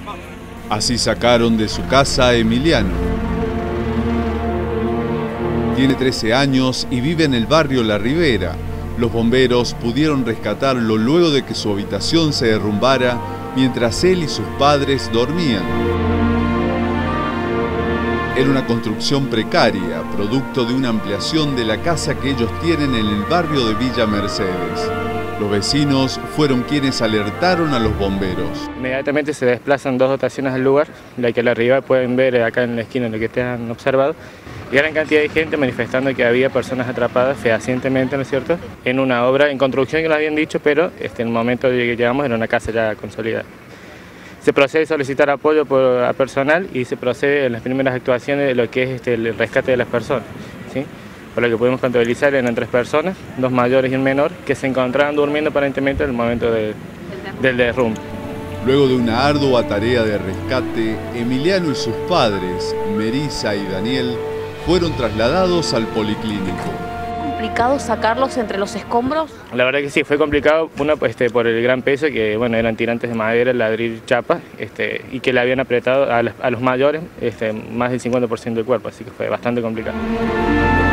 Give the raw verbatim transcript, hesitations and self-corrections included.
Así sacaron de su casa a Emiliano. Tiene trece años y vive en el barrio La Ribera. Los bomberos pudieron rescatarlo luego de que su habitación se derrumbara mientras él y sus padres dormían. Era una construcción precaria, producto de una ampliación de la casa que ellos tienen en el barrio de Villa Mercedes. Los vecinos fueron quienes alertaron a los bomberos. Inmediatamente se desplazan dos dotaciones al lugar, la que arriba pueden ver acá en la esquina lo que ustedes han observado. Y gran cantidad de gente manifestando que había personas atrapadas fehacientemente, ¿no es cierto?, en una obra en construcción que lo habían dicho, pero este, en el momento de que llegamos era una casa ya consolidada. Se procede a solicitar apoyo por, a personal y se procede en las primeras actuaciones de lo que es este, el rescate de las personas, ¿sí? Por lo que pudimos contabilizar eran tres personas, dos mayores y un menor, que se encontraban durmiendo aparentemente en el momento de, del derrumbe. Luego de una ardua tarea de rescate, Emiliano y sus padres, Melissa y Daniel, fueron trasladados al policlínico. ¿Complicado sacarlos entre los escombros? La verdad que sí, fue complicado, uno pues, este, por el gran peso, que bueno, eran tirantes de madera, ladrillo y chapa, este, y que le habían apretado a, las, a los mayores este, más del cincuenta por ciento del cuerpo, así que fue bastante complicado.